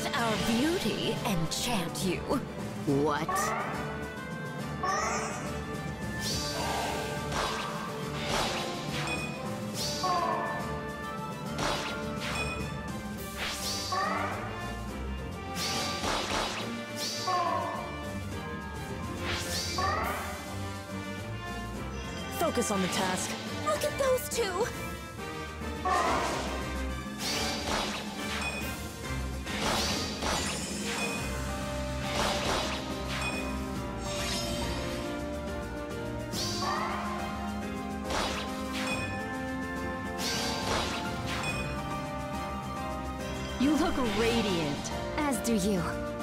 Let our beauty enchant you. What? Focus on the task. Look at those two! You look radiant. As do you.